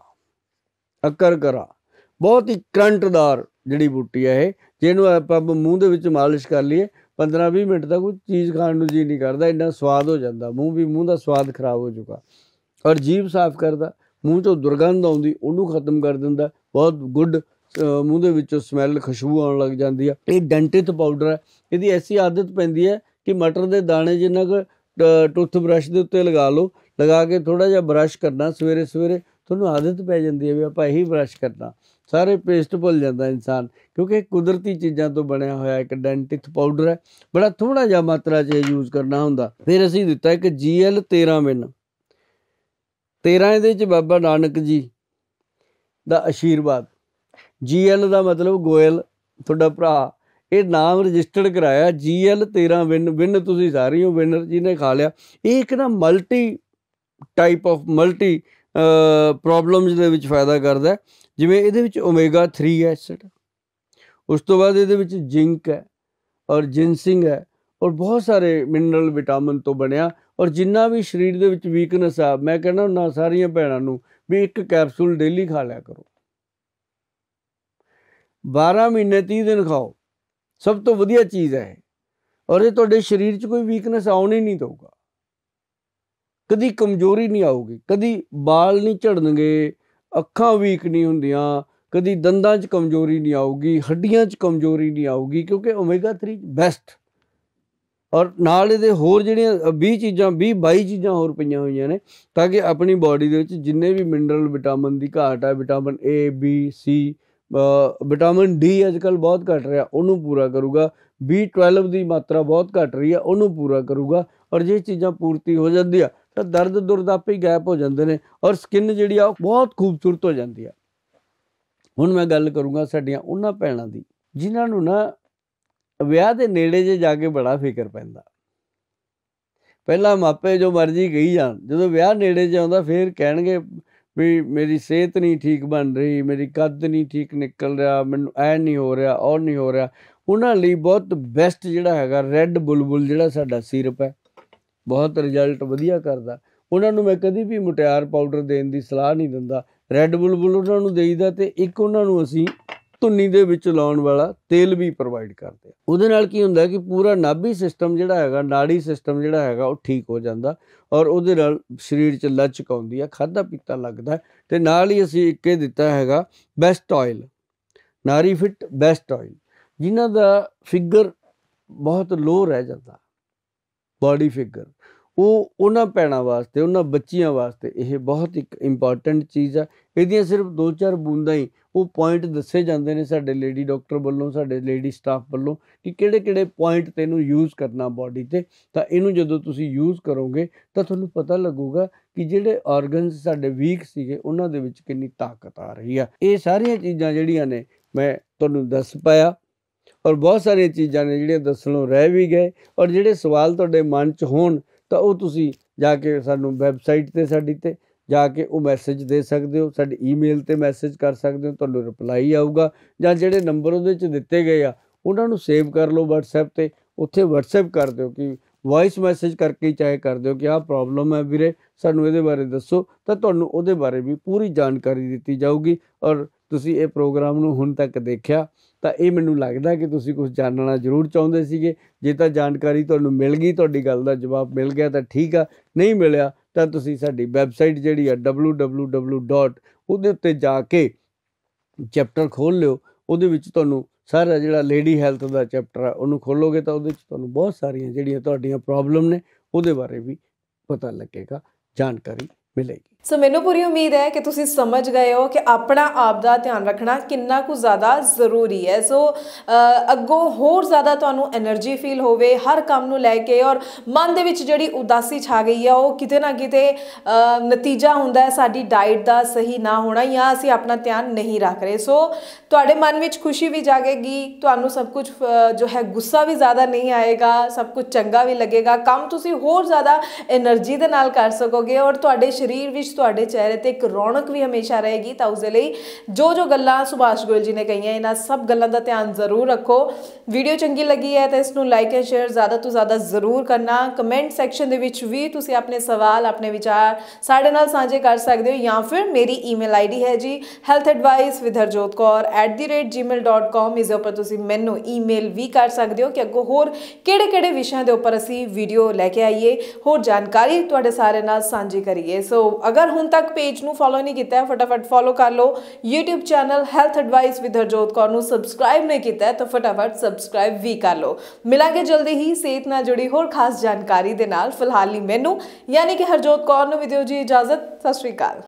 ਅਕਰਕਰਾ ਬਹੁਤ ਹੀ ਕਰੰਟਦਾਰ ਜੜੀ ਬੂਟੀ ਹੈ ਇਹ, ਜਿਹਨੂੰ ਆਪਾਂ ਮੂੰਹ ਦੇ ਵਿੱਚ ਮਾਲਿਸ਼ ਕਰ ਲਈਏ ਪੰਦਰਾਂ ਵੀਹ ਮਿੰਟ ਤੱਕ ਕੋਈ ਚੀਜ਼ ਖਾਣ ਨੂੰ ਜੀਅ ਨਹੀਂ ਕਰਦਾ, ਇੰਨਾ ਸਵਾਦ ਹੋ ਜਾਂਦਾ, ਮੂੰਹ ਵੀ ਮੂੰਹ ਦਾ ਸਵਾਦ ਖਰਾਬ ਹੋ ਚੁੱਕਾ। ਔਰ ਜੀਭ ਸਾਫ਼ ਕਰਦਾ, ਮੂੰਹ 'ਚੋਂ ਦੁਰਗੰਧ ਆਉਂਦੀ ਉਹਨੂੰ ਖਤਮ ਕਰ ਦਿੰਦਾ, ਬਹੁਤ ਗੁੱਡ ਮੂੰਹ ਦੇ ਵਿੱਚੋਂ ਸਮੈਲ ਖੁਸ਼ਬੂ ਆਉਣ ਲੱਗ ਜਾਂਦੀ ਆ। ਇਹ ਡੈਂਟਿਥ ਪਾਊਡਰ ਹੈ। ਇਹਦੀ ਐਸੀ ਆਦਤ ਪੈਂਦੀ ਹੈ ਕਿ ਮਟਰ ਦੇ ਦਾਣੇ ਜਿੰਨਾ ਕੁ ਟੁੱਥ ਬਰੱਸ਼ ਦੇ ਉੱਤੇ ਲਗਾ ਲਓ, ਲਗਾ ਕੇ ਥੋੜ੍ਹਾ ਜਿਹਾ ਬਰੱਸ਼ ਕਰਨਾ ਸਵੇਰੇ ਸਵੇਰੇ, ਤੁਹਾਨੂੰ ਆਦਤ ਪੈ ਜਾਂਦੀ ਹੈ ਵੀ ਆਪਾਂ ਇਹੀ ਬਰਸ਼ ਕਰਨਾ, ਸਾਰੇ ਪੇਸਟ ਭੁੱਲ ਜਾਂਦਾ ਇਨਸਾਨ, ਕਿਉਂਕਿ ਇਹ ਕੁਦਰਤੀ ਚੀਜ਼ਾਂ ਤੋਂ ਬਣਿਆ ਹੋਇਆ ਇੱਕ ਡੈਂਟਿਥ ਪਾਊਡਰ ਹੈ, ਬੜਾ ਥੋੜ੍ਹਾ ਜਿਹਾ ਮਾਤਰਾ 'ਚ ਯੂਜ਼ ਕਰਨਾ ਹੁੰਦਾ। ਫਿਰ ਅਸੀਂ ਦਿੱਤਾ ਇੱਕ ਜੀ ਐਲ ਤੇਰਾਂ ਮਿੰਨ, ਤੇਰਾਂ ਇਹਦੇ 'ਚ ਬਾਬਾ ਨਾਨਕ ਜੀ ਦਾ ਆਸ਼ੀਰਵਾਦ, ਜੀ ਐਲ ਦਾ ਮਤਲਬ ਗੋਇਲ, ਤੁਹਾਡਾ ਭਰਾ, ਇਹ ਨਾਮ ਰਜਿਸਟਰਡ ਕਰਾਇਆ ਜੀ ਐਲ ਤੇਰਾਂ ਵਿਨ, ਵਿਨ ਤੁਸੀਂ ਸਾਰੀ ਹੋ ਵਿਨਰ ਜਿਹਨੇ ਖਾ ਲਿਆ। ਇਹ ਇੱਕ ਨਾ multi type of multi problems ਦੇ ਵਿੱਚ ਫਾਇਦਾ ਕਰਦਾ, ਜਿਵੇਂ ਇਹਦੇ ਵਿੱਚ ਓਮੇਗਾ ਥ੍ਰੀ ਐਸਿਡ, ਉਸ ਤੋਂ ਬਾਅਦ ਇਹਦੇ ਵਿੱਚ ਜ਼ਿੰਕ ਹੈ ਔਰ ਜਿੰਸਿੰਗ ਹੈ ਔਰ ਬਹੁਤ ਸਾਰੇ ਮਿਨਰਲ ਵਿਟਾਮਿਨ ਤੋਂ ਬਣਿਆ। ਔਰ ਜਿੰਨਾ ਵੀ ਸਰੀਰ ਦੇ ਵਿੱਚ ਵੀਕਨੈਸ ਆ, ਮੈਂ ਕਹਿੰਦਾ ਹੁੰਦਾ ਸਾਰੀਆਂ ਭੈਣਾਂ ਨੂੰ ਵੀ ਇੱਕ ਕੈਪਸੂਲ ਡੇਲੀ ਖਾ ਲਿਆ ਕਰੋ, ਬਾਰਾਂ ਮਹੀਨੇ ਤੀਹ ਦਿਨ ਖਾਓ, ਸਭ ਤੋਂ ਵਧੀਆ ਚੀਜ਼ ਹੈ। ਔਰ ਇਹ ਤੁਹਾਡੇ ਸਰੀਰ 'ਚ ਕੋਈ ਵੀਕਨੈਸ ਆਉਣ ਹੀ ਨਹੀਂ ਦਊਗਾ, ਕਦੀ ਕਮਜ਼ੋਰੀ ਨਹੀਂ ਆਊਗੀ, ਕਦੀ ਬਾਲ ਨਹੀਂ ਝੜਨਗੇ, ਅੱਖਾਂ ਵੀਕ ਨਹੀਂ ਹੁੰਦੀਆਂ, ਕਦੀ ਦੰਦਾਂ 'ਚ ਕਮਜ਼ੋਰੀ ਨਹੀਂ ਆਊਗੀ, ਹੱਡੀਆਂ 'ਚ ਕਮਜ਼ੋਰੀ ਨਹੀਂ ਆਊਗੀ, ਕਿਉਂਕਿ ਓਮੇਗਾ ਥ੍ਰੀ ਬੈਸਟ। ਔਰ ਨਾਲ ਇਹਦੇ ਹੋਰ ਜਿਹੜੀਆਂ ਵੀਹ ਚੀਜ਼ਾਂ ਵੀਹ ਬਾਈ ਚੀਜ਼ਾਂ ਹੋਰ ਪਈਆਂ ਹੋਈਆਂ ਨੇ, ਤਾਂ ਕਿ ਆਪਣੀ ਬਾਡੀ ਦੇ ਵਿੱਚ ਜਿੰਨੇ ਵੀ ਮਿਨਰਲ ਵਿਟਾਮਿਨ ਦੀ ਘਾਟ ਹੈ, vitamin A B C, vitamin D ਅੱਜ ਕੱਲ੍ਹ ਬਹੁਤ ਘੱਟ ਰਿਹਾ, ਉਹਨੂੰ ਪੂਰਾ ਕਰੂਗਾ। ਬੀ ਟਵੈਲਵ ਦੀ ਮਾਤਰਾ ਬਹੁਤ ਘੱਟ ਰਹੀ ਹੈ, ਉਹਨੂੰ ਪੂਰਾ ਕਰੂਗਾ। ਔਰ ਜੇ ਚੀਜ਼ਾਂ ਪੂਰਤੀ ਹੋ ਜਾਂਦੀ ਆ ਤਾਂ ਦਰਦ ਦੁਰਦ ਆਪੇ ਹੀ ਗਾਇਬ ਹੋ ਜਾਂਦੇ ਨੇ, ਔਰ ਸਕਿਨ ਜਿਹੜੀ ਆ ਉਹ ਬਹੁਤ ਖੂਬਸੂਰਤ ਹੋ ਜਾਂਦੀ ਆ। ਹੁਣ ਮੈਂ ਗੱਲ ਕਰੂੰਗਾ ਸਾਡੀਆਂ ਉਹਨਾਂ ਭੈਣਾਂ ਦੀ ਜਿਨ੍ਹਾਂ ਨੂੰ ਨਾ ਵਿਆਹ ਦੇ ਨੇੜੇ ਜੇ ਜਾ ਕੇ ਬੜਾ ਫਿਕਰ ਪੈਂਦਾ। ਪਹਿਲਾਂ ਮਾਪੇ ਜੋ ਮਰਜ਼ੀ ਕਹੀ ਜਾਣ, ਜਦੋਂ ਵਿਆਹ ਨੇੜੇ 'ਚ ਆਉਂਦਾ ਫਿਰ ਕਹਿਣਗੇ ਵੀ ਮੇਰੀ ਸਿਹਤ ਨਹੀਂ ਠੀਕ ਬਣ ਰਹੀ, ਮੇਰੀ ਕੱਦ ਨਹੀਂ ਠੀਕ ਨਿਕਲ ਰਿਹਾ, ਮੈਨੂੰ ਐ ਨਹੀਂ ਹੋ ਰਿਹਾ, ਉਹ ਨਹੀਂ ਹੋ ਰਿਹਾ। ਉਹਨਾਂ ਲਈ ਬਹੁਤ ਬੈਸਟ ਜਿਹੜਾ ਹੈਗਾ ਰੈੱਡ ਬੁਲਬੁਲ ਜਿਹੜਾ ਸਾਡਾ ਸਿਰਪ ਹੈ, ਬਹੁਤ ਰਿਜ਼ਲਟ ਵਧੀਆ ਕਰਦਾ। ਉਹਨਾਂ ਨੂੰ ਮੈਂ ਕਦੀ ਵੀ ਮੁਟਿਆਰ ਪਾਊਡਰ ਦੇਣ ਦੀ ਸਲਾਹ ਨਹੀਂ ਦਿੰਦਾ, ਰੈੱਡ ਬੁਲਬੁਲ ਉਹਨਾਂ ਨੂੰ ਦੇਈਦਾ। ਅਤੇ ਇੱਕ ਉਹਨਾਂ ਨੂੰ ਅਸੀਂ ਧੁੰਨੀ ਦੇ ਵਿੱਚ ਲਾਉਣ ਵਾਲਾ ਤੇਲ ਵੀ ਪ੍ਰੋਵਾਈਡ ਕਰਦੇ ਆ। ਉਹਦੇ ਨਾਲ ਕੀ ਹੁੰਦਾ ਕਿ ਪੂਰਾ ਨਾਭੀ ਸਿਸਟਮ ਜਿਹੜਾ ਹੈਗਾ, ਨਾੜੀ ਸਿਸਟਮ ਜਿਹੜਾ ਹੈਗਾ ਉਹ ਠੀਕ ਹੋ ਜਾਂਦਾ, ਔਰ ਉਹਦੇ ਨਾਲ ਸਰੀਰ 'ਚ ਲਚਕ ਆਉਂਦੀ ਆ, ਖਾਧਾ ਪੀਤਾ ਲੱਗਦਾ। ਅਤੇ ਨਾਲ ਹੀ ਅਸੀਂ ਇੱਕ ਇਹ ਦਿੱਤਾ ਹੈਗਾ best oil, Nari fit best oil, ਜਿਨ੍ਹਾਂ ਦਾ ਫਿਗਰ ਬਹੁਤ ਲੋ ਰਹਿ ਜਾਂਦਾ, ਬਾਡੀ ਫਿਗਰ, ਉਹ ਉਹਨਾਂ ਭੈਣਾਂ ਵਾਸਤੇ, ਉਹਨਾਂ ਬੱਚੀਆਂ ਵਾਸਤੇ ਇਹ ਬਹੁਤ ਇੱਕ ਇੰਪੋਰਟੈਂਟ ਚੀਜ਼ ਆ। ਇਹਦੀਆਂ ਸਿਰਫ ਦੋ ਚਾਰ ਬੂੰਦਾਂ ਹੀ ਉਹ ਪੁਆਇੰਟ ਦੱਸੇ ਜਾਂਦੇ ਨੇ ਸਾਡੇ ਲੇਡੀ ਡਾਕਟਰ ਵੱਲੋਂ, ਸਾਡੇ ਲੇਡੀ ਸਟਾਫ ਵੱਲੋਂ, ਕਿ ਕਿਹੜੇ ਕਿਹੜੇ ਪੁਆਇੰਟ ਤੇ ਇਹਨੂੰ ਯੂਜ਼ ਕਰਨਾ ਬਾਡੀ 'ਤੇ। ਤਾਂ ਇਹਨੂੰ ਜਦੋਂ ਤੁਸੀਂ ਯੂਜ਼ ਕਰੋਗੇ ਤਾਂ ਤੁਹਾਨੂੰ ਪਤਾ ਲੱਗੂਗਾ ਕਿ ਜਿਹੜੇ ਆਰਗਨਸ ਸਾਡੇ ਵੀਕ ਸੀਗੇ ਉਹਨਾਂ ਦੇ ਵਿੱਚ ਕਿੰਨੀ ਤਾਕਤ ਆ ਰਹੀ ਆ। ਇਹ ਸਾਰੀਆਂ ਚੀਜ਼ਾਂ ਜਿਹੜੀਆਂ ਨੇ ਮੈਂ ਤੁਹਾਨੂੰ ਦੱਸ ਪਾਇਆ, ਔਰ ਬਹੁਤ ਸਾਰੀਆਂ ਚੀਜ਼ਾਂ ਨੇ ਜਿਹੜੀਆਂ ਦੱਸਣੋਂ ਰਹਿ ਵੀ ਗਏ। ਔਰ ਜਿਹੜੇ ਸਵਾਲ ਤੁਹਾਡੇ ਮਨ 'ਚ ਹੋਣ ਤਾਂ ਉਹ ਤੁਸੀਂ ਜਾ ਕੇ ਸਾਨੂੰ ਵੈਬਸਾਈਟ 'ਤੇ ਸਾਡੀ 'ਤੇ ਜਾ ਕੇ ਉਹ ਮੈਸੇਜ ਦੇ ਸਕਦੇ ਹੋ, ਸਾਡੀ ਈਮੇਲ 'ਤੇ ਮੈਸੇਜ ਕਰ ਸਕਦੇ ਹੋ, ਤੁਹਾਨੂੰ ਰਿਪਲਾਈ ਆਊਗਾ। ਜਾਂ ਜਿਹੜੇ ਨੰਬਰ ਉਹਦੇ 'ਚ ਦਿੱਤੇ ਗਏ ਆ ਉਹਨਾਂ ਨੂੰ ਸੇਵ ਕਰ ਲਓ ਵਟਸਐਪ 'ਤੇ, ਉੱਥੇ ਵਟਸਐਪ ਕਰ ਦਿਓ ਕਿ ਵੌਇਸ ਮੈਸੇਜ ਕਰਕੇ ਹੀ ਚਾਹੇ ਕਰ ਦਿਓ ਕਿ ਆਹ ਪ੍ਰੋਬਲਮ ਹੈ ਵੀਰੇ, ਸਾਨੂੰ ਇਹਦੇ ਬਾਰੇ ਦੱਸੋ, ਤਾਂ ਤੁਹਾਨੂੰ ਉਹਦੇ ਬਾਰੇ ਵੀ ਪੂਰੀ ਜਾਣਕਾਰੀ ਦਿੱਤੀ ਜਾਊਗੀ। ਔਰ ਤੁਸੀਂ ਇਹ ਪ੍ਰੋਗਰਾਮ ਨੂੰ ਹੁਣ ਤੱਕ ਦੇਖਿਆ ਤਾਂ ਇਹ ਮੈਨੂੰ ਲੱਗਦਾ ਕਿ ਤੁਸੀਂ ਕੁਝ ਜਾਣਨਾ ਜ਼ਰੂਰ ਚਾਹੁੰਦੇ ਸੀਗੇ। ਜੇ ਤਾਂ ਜਾਣਕਾਰੀ ਤੁਹਾਨੂੰ ਮਿਲ ਗਈ, ਤੁਹਾਡੀ ਗੱਲ ਦਾ ਜਵਾਬ ਮਿਲ ਗਿਆ ਤਾਂ ਠੀਕ ਆ, ਨਹੀਂ ਮਿਲਿਆ ਤਾਂ ਤੁਸੀਂ ਸਾਡੀ ਵੈਬਸਾਈਟ ਜਿਹੜੀ ਆ ਡਬਲਯੂ ਡਬਲਯੂ ਡਬਲਯੂ ਡੋਟ ਉਹਦੇ ਉੱਤੇ ਜਾ ਕੇ ਚੈਪਟਰ ਖੋਲ੍ਹ ਲਿਓ। ਉਹਦੇ ਵਿੱਚ ਤੁਹਾਨੂੰ ਸਾਰਾ ਜਿਹੜਾ ਲੇਡੀ ਹੈਲਥ ਦਾ ਚੈਪਟਰ ਆ ਉਹਨੂੰ ਖੋਲੋਗੇ ਤਾਂ ਉਹਦੇ 'ਚ ਤੁਹਾਨੂੰ ਬਹੁਤ ਸਾਰੀਆਂ ਜਿਹੜੀਆਂ ਤੁਹਾਡੀਆਂ ਪ੍ਰੋਬਲਮ ਨੇ ਉਹਦੇ ਬਾਰੇ ਵੀ ਪਤਾ ਲੱਗੇਗਾ, ਜਾਣਕਾਰੀ ਮਿਲੇਗੀ। ਸੋ ਮੈਨੂੰ ਪੂਰੀ ਉਮੀਦ ਹੈ ਕਿ ਤੁਸੀਂ ਸਮਝ ਗਏ ਹੋ ਕਿ ਆਪਣਾ ਆਪ ਦਾ ਧਿਆਨ ਰੱਖਣਾ ਕਿੰਨਾ ਕੁ ਜ਼ਿਆਦਾ ਜ਼ਰੂਰੀ ਹੈ। ਸੋ ਅੱਗੋਂ ਹੋਰ ਜ਼ਿਆਦਾ ਤੁਹਾਨੂੰ એનર્ਜੀ ਫੀਲ ਹੋਵੇ ਹਰ ਕੰਮ ਨੂੰ ਲੈ ਕੇ, ਔਰ ਮਨ ਦੇ ਵਿੱਚ ਜਿਹੜੀ ਉਦਾਸੀ ਛਾ ਗਈ ਹੈ ਉਹ ਕਿਤੇ ਨਾ ਕਿਤੇ ਨਤੀਜਾ ਹੁੰਦਾ ਹੈ ਸਾਡੀ ਡਾਈਟ ਦਾ ਸਹੀ ਨਾ ਹੋਣਾ, ਜਾਂ ਅਸੀਂ ਆਪਣਾ ਧਿਆਨ ਨਹੀਂ ਰੱਖ ਰਹੇ। ਸੋ ਤੁਹਾਡੇ ਮਨ ਵਿੱਚ ਖੁਸ਼ੀ ਵੀ ਜਾਗੇਗੀ, ਤੁਹਾਨੂੰ ਸਭ ਕੁਝ ਜੋ ਹੈ ਗੁੱਸਾ ਵੀ ਜ਼ਿਆਦਾ ਨਹੀਂ ਆਏਗਾ, ਸਭ ਕੁਝ ਚੰਗਾ ਵੀ ਲੱਗੇਗਾ, ਕੰਮ ਤੁਸੀਂ ਹੋਰ ਜ਼ਿਆਦਾ એનર્ਜੀ ਦੇ ਨਾਲ ਕਰ ਸਕੋਗੇ, ਔਰ ਤੁਹਾਡੇ ਸਰੀਰ ਵਿੱਚ ਤੁਹਾਡੇ ਚਿਹਰੇ ਤੇ ਇੱਕ ਰੌਣਕ ਵੀ ਹਮੇਸ਼ਾ ਰਹੇਗੀ। ਤਾਂ ਉਸ ਦੇ ਲਈ ਜੋ ਜੋ ਗੱਲਾਂ ਸੁਭਾਸ਼ ਗੋਇਲ ਜੀ ਨੇ ਕਹੀਆਂ, ਇਹਨਾਂ ਸਭ ਗੱਲਾਂ ਦਾ ਧਿਆਨ ਜ਼ਰੂਰ ਰੱਖੋ। ਵੀਡੀਓ ਚੰਗੀ ਲੱਗੀ ਹੈ ਤਾਂ ਇਸ ਨੂੰ ਲਾਈਕ ਐਂਡ ਸ਼ੇਅਰ ਜ਼ਿਆਦਾ ਤੋਂ ਜ਼ਿਆਦਾ ਜ਼ਰੂਰ ਕਰਨਾ। ਕਮੈਂਟ ਸੈਕਸ਼ਨ ਦੇ ਵਿੱਚ ਵੀ ਤੁਸੀਂ ਆਪਣੇ ਸਵਾਲ, ਆਪਣੇ ਵਿਚਾਰ ਸਾਡੇ ਨਾਲ ਸਾਂਝੇ ਕਰ ਸਕਦੇ ਹੋ, ਜਾਂ ਫਿਰ ਮੇਰੀ ਈਮੇਲ ਆਈਡੀ ਹੈ ਜੀ health advice with Harjot Kaur at the rate Gmail dot ਕਾਮ। ਇਸ ਦੇ ਉੱਪਰ ਤੁਸੀਂ ਮੈਨੂੰ ਈਮੇਲ ਵੀ ਕਰ ਸਕਦੇ ਹੋ ਕਿ ਅੱਗੋਂ ਹੋਰ ਕਿਹੜੇ ਕਿਹੜੇ ਵਿਸ਼ਿਆਂ ਦੇ ਉੱਪਰ ਅਸੀਂ ਵੀਡੀਓ ਲੈ ਕੇ ਆਈਏ, ਹੋਰ ਜਾਣਕਾਰੀ ਤੁਹਾਡੇ ਸਾਰੇ ਨਾਲ ਸਾਂਝੀ ਕਰੀਏ। ਸੋ ਅਗਰ ਹੁਣ ਤੱਕ ਪੇਜ ਨੂੰ ਫੋਲੋ ਨਹੀਂ ਕੀਤਾ ਹੈ ਫਟਾਫਟ ਫੋਲੋ ਕਰ ਲਓ। YouTube channel health advice with Harjot Kaur ਨੂੰ ਸਬਸਕ੍ਰਾਈਬ ਨਹੀਂ ਕੀਤਾ ਤਾਂ ਫਟਾਫਟ ਸਬਸਕ੍ਰਾਈਬ ਵੀ ਕਰ ਲਓ। ਮਿਲਾਂਗੇ ਜਲਦੀ ਹੀ ਸਿਹਤ ਨਾਲ ਜੁੜੀ ਹੋਰ ਖਾਸ ਜਾਣਕਾਰੀ ਦੇ ਨਾਲ। ਫਿਲਹਾਲ ਲਈ ਮੈਨੂੰ ਯਾਨੀ ਕਿ ਹਰਜੋਤ ਕੌਰ ਨੂੰ ਵੀ ਦਿਓ ਜੀ ਇਜਾਜ਼ਤ। ਸਤਿ ਸ਼੍ਰੀ ਅਕਾਲ।